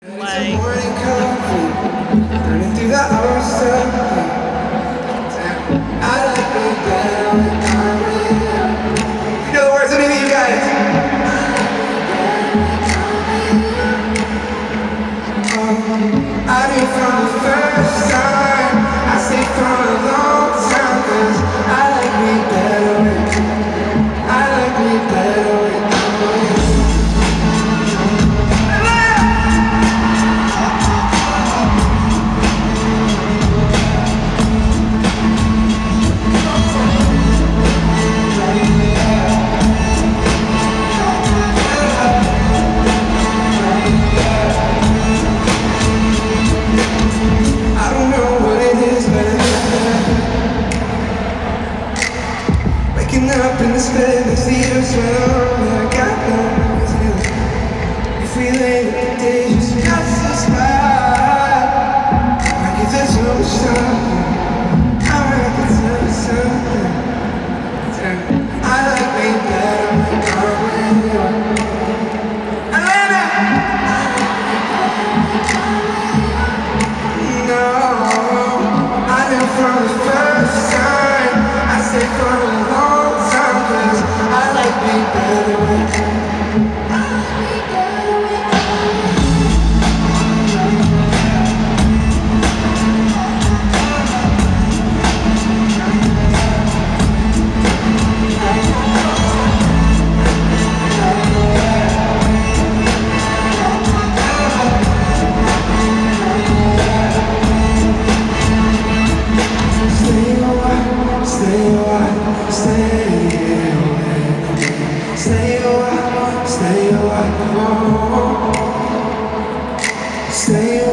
Like, morning coffee, running through the hours of I like being better when I'm with you. You know the words of any of you guys. I knew from the first time, I stayed for a long time, 'cause I like me better when I like me better when I'm with you. Waking up in this bed, the tears run on, I got no reason. If we lay the day just pass us by, I give this so much time. I can tell you something. I like me better when I'm with you. Atlanta! No, I knew from the first time. I stayed for a long time, 'cause I like me better when stay a while, stay a while, stay